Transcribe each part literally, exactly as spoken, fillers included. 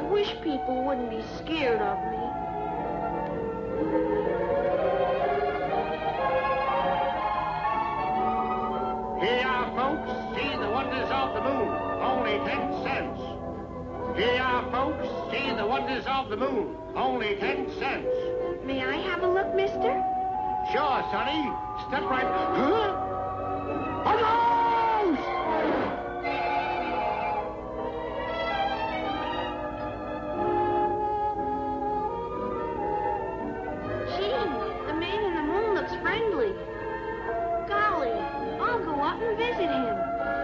wish people wouldn't be scared of me. Here you are, folks. See the wonders of the moon. Only ten cents. Here you are, folks. See the wonders of the moon. Only ten cents. May I have a look, mister? Sure, Sonny. Step right... Huh? Hello! Gee, the man in the moon looks friendly. Golly, I'll go up and visit him.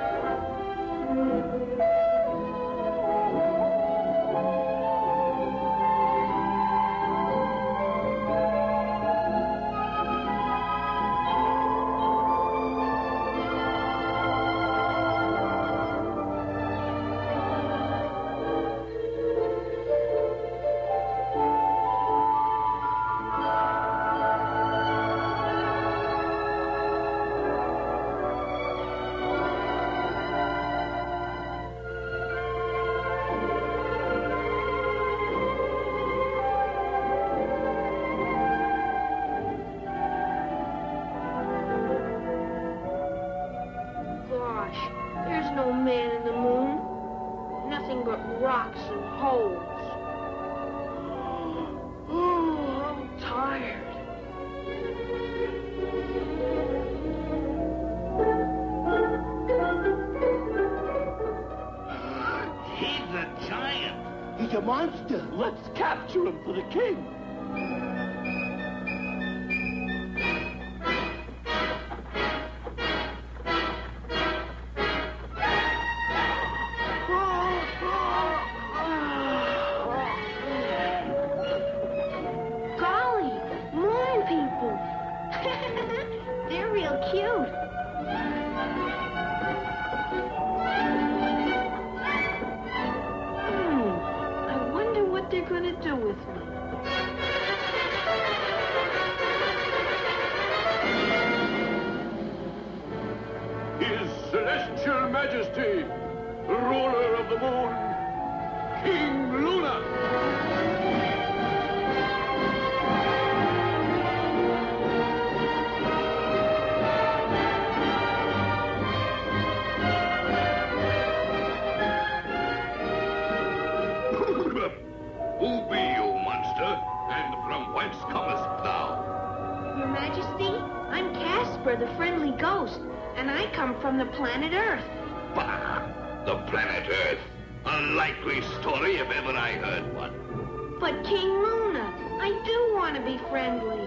There's no man in the moon. Nothing but rocks and holes. Oh, I'm tired. He's a giant. He's a monster. Let's capture him for the king. They're real cute. Hmm. I wonder what they're going to do with me. His Celestial Majesty, the ruler of the moon, King Luna. Who be you, monster? And from whence comest thou? Your Majesty, I'm Casper, the friendly ghost, and I come from the planet Earth. Bah! The planet Earth. A likely story if ever I heard one. But King Luna, I do want to be friendly.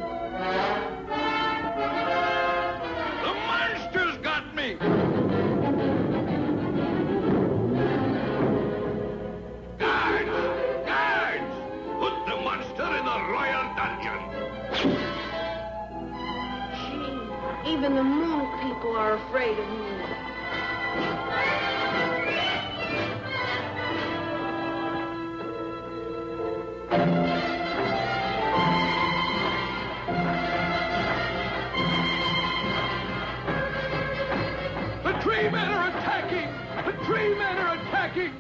The monster's got me! Even the moon people are afraid of me. The tree men are attacking! The tree men are attacking!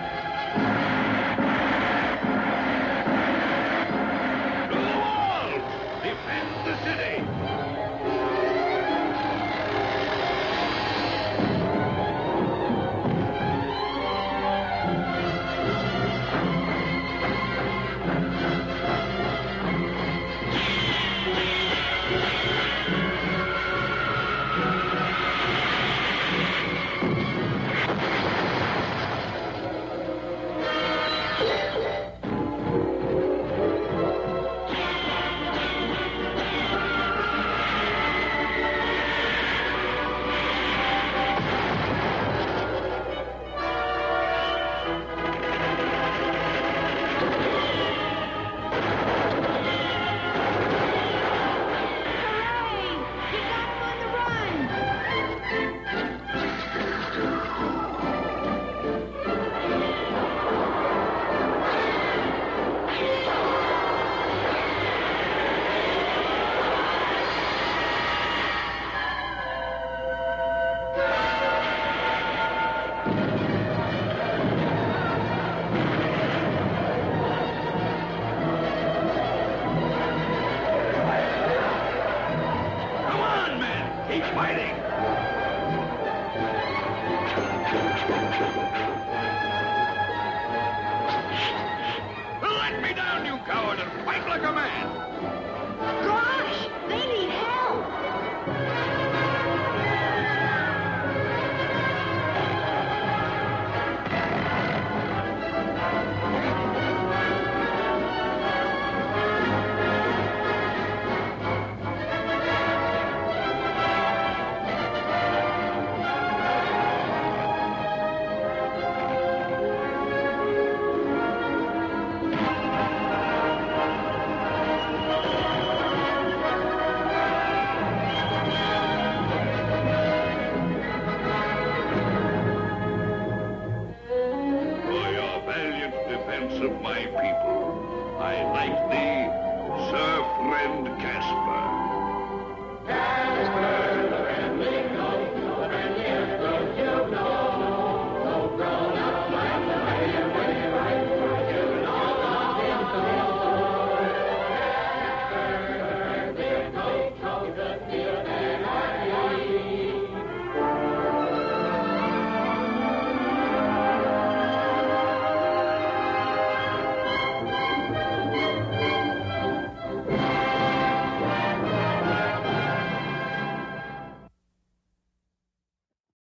To the walls! Defend the city! of my people. I like thee, Sir Friend Casper.